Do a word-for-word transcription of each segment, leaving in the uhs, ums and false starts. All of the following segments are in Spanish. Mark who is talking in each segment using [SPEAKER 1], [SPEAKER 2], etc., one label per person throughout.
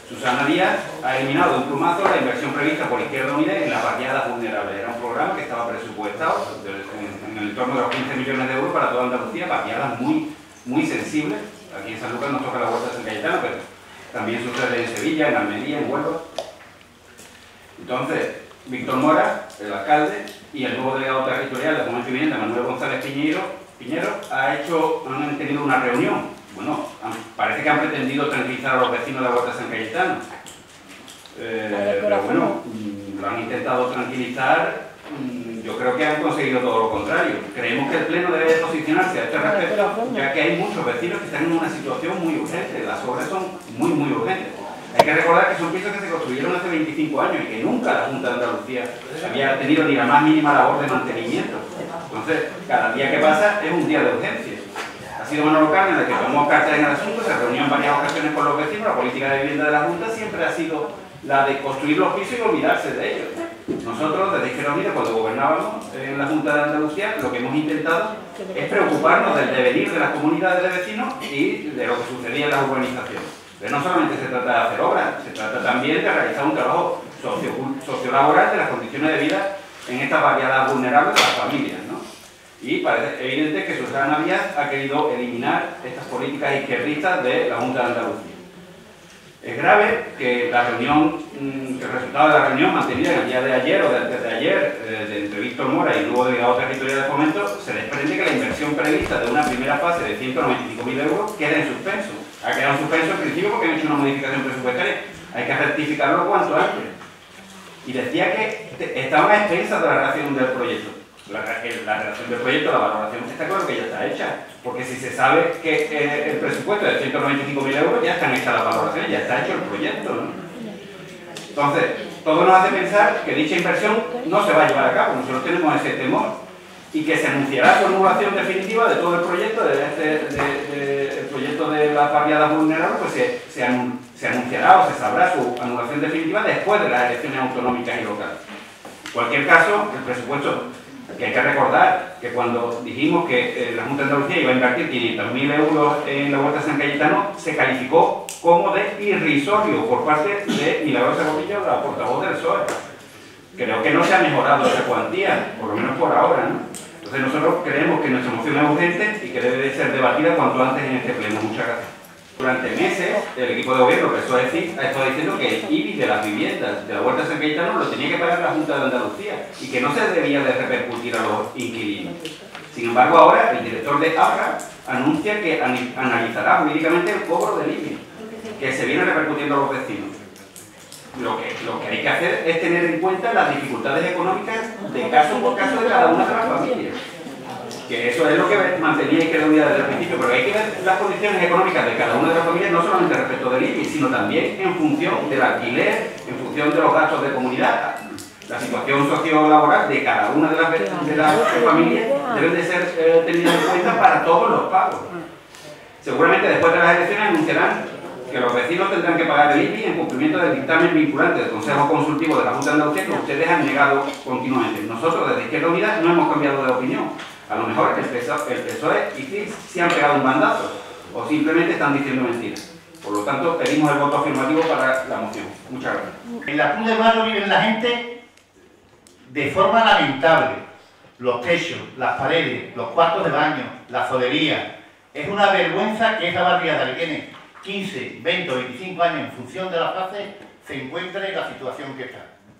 [SPEAKER 1] Susana Díaz ha eliminado de un plumazo la inversión prevista por Izquierda Unida en las barriadas vulnerables. Era un programa que estaba presupuestado en el entorno de los quince millones de euros para toda Andalucía, barriadas muy, muy sensibles. Aquí en San Lucas nos toca la Huerta de San Cayetano, pero también sucede en Sevilla, en Almería, en Huelva. Entonces, Víctor Mora, el alcalde, y el nuevo delegado territorial de Fomento y Vivienda, Manuel González Piñero, Piñero ha hecho, han tenido una reunión. Bueno, parece que han pretendido tranquilizar a los vecinos de la Huerta de San Cayetano. Eh, pero bueno, lo han intentado tranquilizar. Yo creo que han conseguido todo lo contrario. Creemos que el Pleno debe posicionarse a este respecto, ya que hay muchos vecinos que están en una situación muy urgente. Las obras son muy, muy urgentes. Hay que recordar que son pisos que se construyeron hace veinticinco años y que nunca la Junta de Andalucía había tenido ni la más mínima labor de mantenimiento. Entonces, cada día que pasa es un día de urgencia. Ha sido Manolo Carmen el que tomó carta en el asunto, se reunió en varias ocasiones con los vecinos. La política de vivienda de la Junta siempre ha sido la de construir los pisos y olvidarse de ellos. Nosotros, desde Izquierda Unida, cuando gobernábamos en la Junta de Andalucía, lo que hemos intentado es preocuparnos del devenir de las comunidades de vecinos y de lo que sucedía en las urbanizaciones. Pero no solamente se trata de hacer obras, se trata también de realizar un trabajo socio, sociolaboral de las condiciones de vida en estas variadas vulnerables de las familias, ¿no? Y parece evidente que Susana Díaz ha querido eliminar estas políticas izquierdistas de la Junta de Andalucía. Es grave que la reunión, que el resultado de la reunión mantenida en el día de ayer o de antes de ayer eh, de, entre Víctor Mora y el nuevo delegado territorial de Fomento, se desprende que la inversión prevista de una primera fase de ciento noventa y cinco mil euros queda en suspenso. Ha quedado en suspenso en principio porque han hecho una modificación presupuestaria. Hay que rectificarlo cuanto antes. Y decía que estaban a expensas de la redacción del proyecto. La, la redacción del proyecto, la valoración, está claro que ya está hecha, porque si se sabe que eh, el presupuesto es de ciento noventa y cinco mil euros, ya están hechas las valoraciones, ya está hecho el proyecto, ¿no? Entonces, todo nos hace pensar que dicha inversión no se va a llevar a cabo. Nosotros tenemos ese temor, y que se anunciará su anulación definitiva de todo el proyecto, de este, de, de, el proyecto de las barriadas vulnerables, pues se, se, anun, se anunciará o se sabrá su anulación definitiva después de las elecciones autonómicas y locales. En cualquier caso, el presupuesto, que hay que recordar que cuando dijimos que eh, la Junta de Andalucía iba a invertir quinientos mil euros en la Huerta de San Cayetano, se calificó como de irrisorio por parte de Milagrosa Gordillo, la portavoz del P S O E. Creo que no se ha mejorado esa cuantía, por lo menos por ahora, ¿no? Entonces nosotros creemos que nuestra moción es urgente y que debe de ser debatida cuanto antes en este pleno. Muchas gracias. Durante meses, el equipo de gobierno, que eso es decir, ha estado diciendo que el I B I de las viviendas de la Huerta de San Cayetano lo tenía que pagar la Junta de Andalucía y que no se debía de repercutir a los inquilinos. Sin embargo, ahora el director de ABRA anuncia que analizará jurídicamente el cobro del I B I, que se viene repercutiendo a los vecinos. Lo que, lo que hay que hacer es tener en cuenta las dificultades económicas de caso por caso de cada una de las familias. Que eso es lo que mantenía Izquierda Unida desde el principio, pero hay que ver las condiciones económicas de cada una de las familias, no solamente respecto del I B I, sino también en función del alquiler, en función de los gastos de comunidad. La situación sociolaboral de cada una de las, de las familias debe de ser eh, tenida en cuenta para todos los pagos. Seguramente después de las elecciones anunciarán que los vecinos tendrán que pagar el I B I en cumplimiento del dictamen vinculante del Consejo Consultivo de la Junta de Andalucía que ustedes han negado continuamente. Nosotros desde Izquierda Unida no hemos cambiado de opinión. A lo mejor el P S O E y C I S sí han pegado un bandazo o simplemente están diciendo mentiras. Por lo tanto, pedimos el voto afirmativo para la moción. Muchas gracias.
[SPEAKER 2] En la Cruz de Mayo vive la gente de forma lamentable. Los techos, las paredes, los cuartos de baño, la solería. Es una vergüenza que esa barriada que tiene quince, veinte o veinticinco años en función de la fase se encuentre en la situación que está.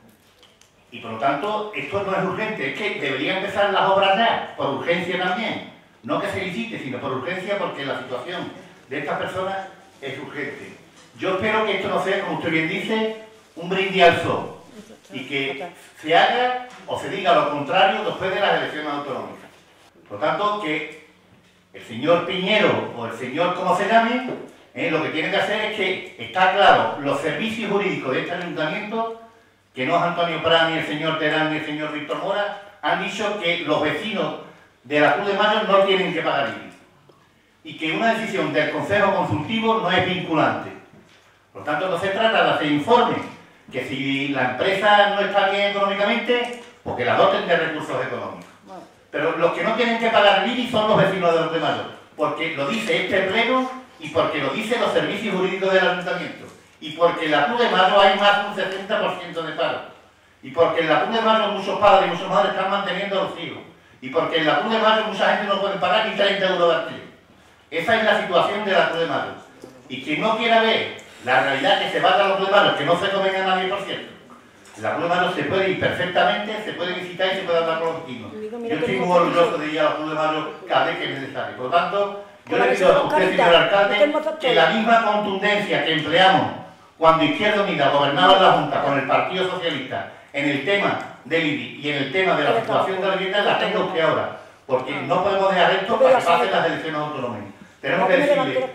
[SPEAKER 2] Y por lo tanto, esto no es urgente, es que deberían empezar las obras ya, por urgencia también. No que se licite, sino por urgencia porque la situación de estas personas es urgente. Yo espero que esto no sea, como usted bien dice, un brindis al sol y que se haga o se diga lo contrario después de las elecciones autonómicas. Por lo tanto, que el señor Piñero o el señor como se llame, eh, lo que tiene que hacer es que, está claro, los servicios jurídicos de este ayuntamiento, que no es Antonio Prat, ni el señor Terán, ni el señor Víctor Mora, han dicho que los vecinos de la Cruz de Mayo no tienen que pagar I B I. Y que una decisión del Consejo Consultivo no es vinculante. Por lo tanto, no se trata de hacer informes, que si la empresa no está bien económicamente, pues que la doten de recursos económicos. Pero los que no tienen que pagar el I B I son los vecinos de la Cruz de Mayo, porque lo dice este pleno y porque lo dicen los servicios jurídicos del ayuntamiento. y porque en la Cruz de Mayo hay más de un setenta por ciento de paro, y porque en la Cruz de Mayo muchos padres y muchas madres están manteniendo a los hijos, y porque en la Cruz de Mayo mucha gente no puede pagar ni treinta euros de alquiler. Esa es la situación de la Cruz de Mayo. Y quien no quiera ver la realidad que se va a la Cruz de Mayo, que no se comen a nadie, por cierto, la Cruz de Mayo se puede ir perfectamente, se puede visitar y se puede hablar con los vecinos. Yo estoy muy orgulloso de ir a la Cruz de Mayo cada vez que es necesario. Por lo tanto, yo le pido a usted, señor alcalde, que la misma contundencia que empleamos cuando Izquierda Unida gobernaba la Junta con el Partido Socialista en el tema del I B I y en el tema de la situación de la vivienda, la tenga usted ahora. Porque no podemos dejar esto para que pasen las elecciones autonómicas. Tenemos que decirle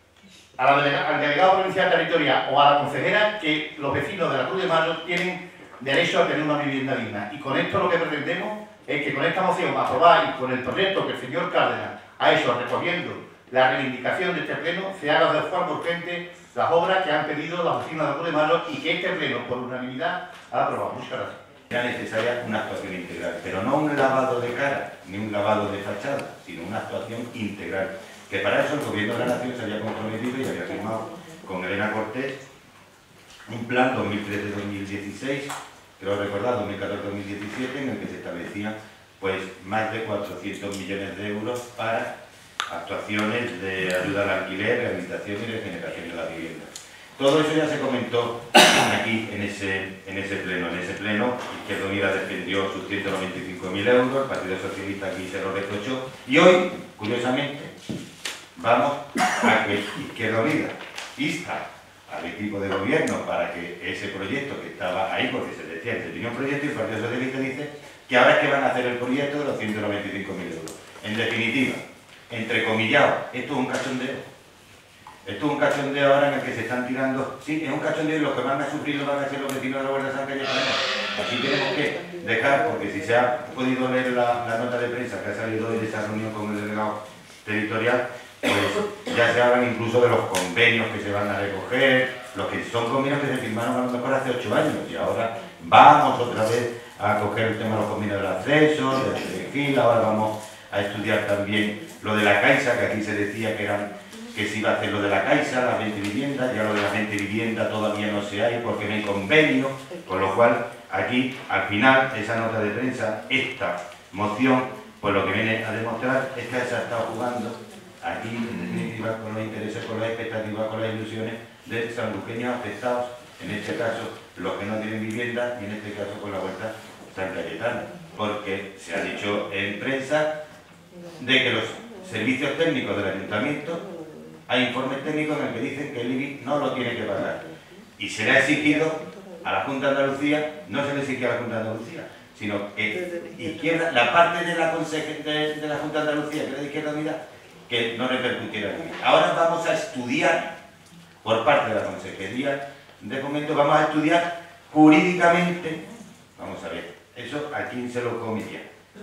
[SPEAKER 2] a la delega, al delegado provincial territorial o a la consejera que los vecinos de la Cruz de Mayo tienen derecho a tener una vivienda digna. Y con esto lo que pretendemos es que con esta moción aprobada y con el proyecto que el señor Cárdenas ha hecho recogiendo la reivindicación de este pleno, se haga de forma urgente las obras que han pedido las vecinas de la Cruz de Mayo y que este pleno, por unanimidad, ha aprobado. Muchas gracias.
[SPEAKER 3] Era necesaria una actuación integral, pero no un lavado de cara, ni un lavado de fachada, sino una actuación integral. Que para eso el Gobierno de la Nación se había comprometido y había firmado con Elena Cortés un plan dos mil trece dos mil dieciséis, creo recordar, dos mil catorce dos mil diecisiete, en el que se establecían pues, más de cuatrocientos millones de euros para actuaciones de ayuda al alquiler, rehabilitación y regeneración de la vivienda. Todo eso ya se comentó aquí en ese, en ese pleno. En ese pleno, Izquierda Unida defendió sus ciento noventa y cinco mil euros, el Partido Socialista aquí se lo reprochó, y hoy, curiosamente, vamos a que Izquierda Unida insta al equipo de gobierno para que ese proyecto que estaba ahí, porque se decía que se tenía un proyecto, y el Partido Socialista dice que ahora es que van a hacer el proyecto de los ciento noventa y cinco mil euros. En definitiva, entrecomillado, esto es un cachondeo. Esto es un cachondeo ahora en el que se están tirando... Sí, es un cachondeo y los que van a sufrir lo van a ser los vecinos de la Huerta de San Cayetano. Aquí tenemos que dejar, porque si se ha podido leer la, la nota de prensa que ha salido hoy de esa reunión con el delegado territorial, pues ya se hablan incluso de los convenios que se van a recoger, los que son convenios que se firmaron a lo mejor hace ocho años, y ahora vamos otra vez a coger el tema de los convenios del acceso, de fila, ahora vamos a estudiar también lo de la Caixa, que aquí se decía que eran... que se iba a hacer lo de la Caixa, la veinte viviendas, ya lo de la veinte vivienda todavía no se hay porque no hay convenio, con lo cual aquí al final esa nota de prensa, esta moción, pues lo que viene a demostrar es que se ha estado jugando aquí en definitiva con los intereses, con las expectativas, con las ilusiones de sanluqueños afectados, en este caso los que no tienen vivienda y en este caso con la Huerta San Cayetano, porque se ha dicho en prensa de que los servicios técnicos del ayuntamiento, hay informes técnicos en el que dicen que el I B I no lo tiene que pagar. Y se le ha exigido a la Junta de Andalucía, no se le exigió a la Junta de Andalucía, sino que izquierda, la parte de la, de, de la Junta de Andalucía, que era de Izquierda Unida, que no repercutiera en I B I. Ahora vamos a estudiar, por parte de la Consejería de Fomento, vamos a estudiar jurídicamente, vamos a ver, eso a quién se lo comía.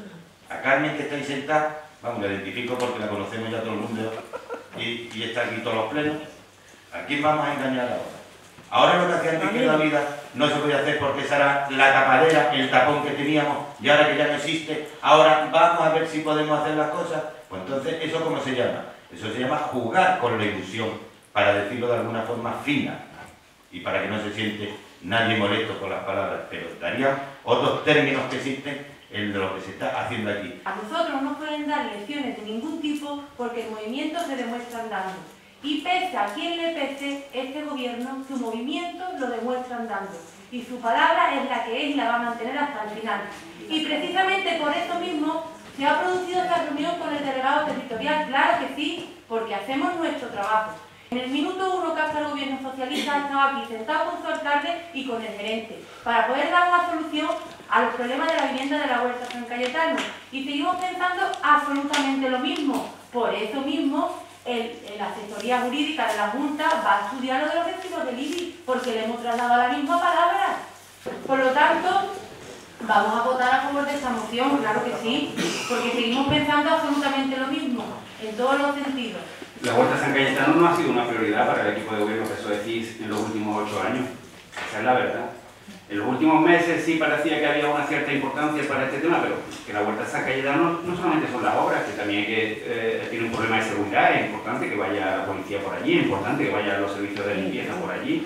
[SPEAKER 3] A Carmen, que está ahí sentada, vamos, la identifico porque la conocemos ya todo el mundo, y, y está aquí todos los plenos. ¿A quién vamos a engañar ahora? Ahora lo que hacían de Izquierda Unida no se puede hacer porque esa era la tapadera, el tapón que teníamos, y ahora que ya no existe, ahora vamos a ver si podemos hacer las cosas. Pues entonces, ¿eso cómo se llama? Eso se llama jugar con la ilusión, para decirlo de alguna forma fina, y para que no se siente nadie molesto con las palabras, pero darían otros términos que existen el de lo que se está haciendo aquí.
[SPEAKER 4] A nosotros no nos pueden dar lecciones de ningún tipo porque el movimiento se demuestra andando. Y pese a quien le pese, este gobierno, su movimiento lo demuestra andando. Y su palabra es la que es y la va a mantener hasta el final. Y precisamente por eso mismo se ha producido esta reunión con el delegado territorial. Claro que sí, porque hacemos nuestro trabajo. En el minuto uno que hasta el gobierno socialista estaba aquí sentado con su alcalde y con el gerente para poder dar una solución a los problemas de la vivienda de la Huerta San Cayetano. Y seguimos pensando absolutamente lo mismo. Por eso mismo, el, la asesoría jurídica de la Junta va a estudiar lo de los vecinos del I B I, porque le hemos trasladado la misma palabra. Por lo tanto, vamos a votar a favor de esta moción, claro que sí, porque seguimos pensando absolutamente lo mismo, en todos los sentidos.
[SPEAKER 1] La Huerta San Cayetano no ha sido una prioridad para el equipo de gobierno que eso decís en los últimos ocho años. Esa es la verdad. En los últimos meses sí parecía que había una cierta importancia para este tema, pero que la Huerta San Cayetano no solamente son las obras, que también que, eh, tiene un problema de seguridad, es importante que vaya la policía por allí, es importante que vayan los servicios de limpieza por allí.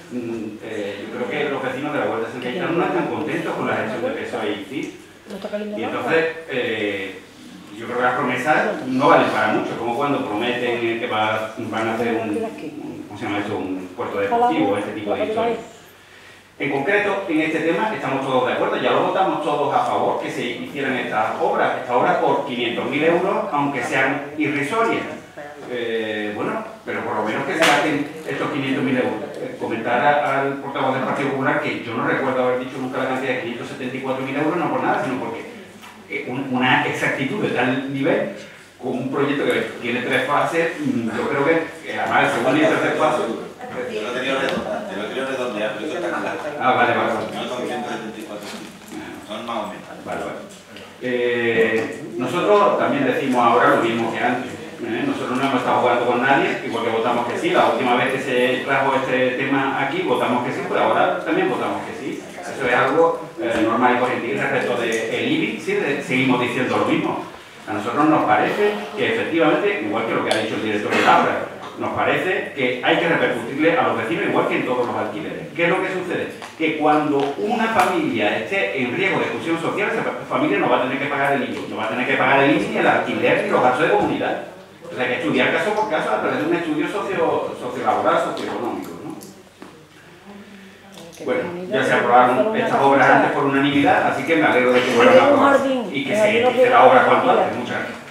[SPEAKER 1] mm, eh, yo creo que los vecinos de la Huerta de San Cayetano no están contentos con la gestión de P S O E y C I S. Y entonces, eh, yo creo que las promesas no valen para mucho, como cuando prometen que va, van a hacer un, un, ¿cómo se llama eso? Un puerto deportivo, este tipo de historias. En concreto, en este tema estamos todos de acuerdo, ya lo votamos todos a favor que se hicieran estas obras, estas obras por quinientos mil euros, aunque sean irrisorias. Eh, bueno, pero por lo menos que se gasten estos quinientos mil euros. Eh, comentar a, al portavoz del Partido Popular que yo no recuerdo haber dicho nunca la cantidad de quinientos setenta y cuatro mil euros, no por nada, sino porque eh, un, una exactitud de tal nivel, con un proyecto que tiene tres fases, yo creo que, que además el segundo y el tercer paso.
[SPEAKER 5] Yo lo quería redondear, yo lo quería redondear, pero eso está claro.
[SPEAKER 1] Ah, vale, vale.
[SPEAKER 5] No son ciento setenta y cuatro, son más o menos.
[SPEAKER 1] Vale, vale. Eh, nosotros también decimos ahora lo mismo que antes. ¿eh? Nosotros no hemos estado jugando con nadie, igual que votamos que sí. La última vez que se trajo este tema aquí, votamos que sí, pues ahora también votamos que sí. Eso es algo eh, normal y corriente. Y respecto del I B I, sí, de, seguimos diciendo lo mismo. A nosotros nos parece que efectivamente, igual que lo que ha dicho el director de la obra, nos parece que hay que repercutirle a los vecinos igual que en todos los alquileres. ¿Qué es lo que sucede? Que cuando una familia esté en riesgo de exclusión social, esa familia no va a tener que pagar el I B I, no va a tener que pagar el I B I, ni el alquiler, ni los gastos de comunidad. O sea, hay que estudiar caso por caso a través de un estudio socio, sociolaboral, socioeconómico, ¿no? Bueno, ya se aprobaron estas obras antes por unanimidad, así que me alegro de que vuelvan a aprobar y que se inicie la obra cuanto antes. Muchas gracias.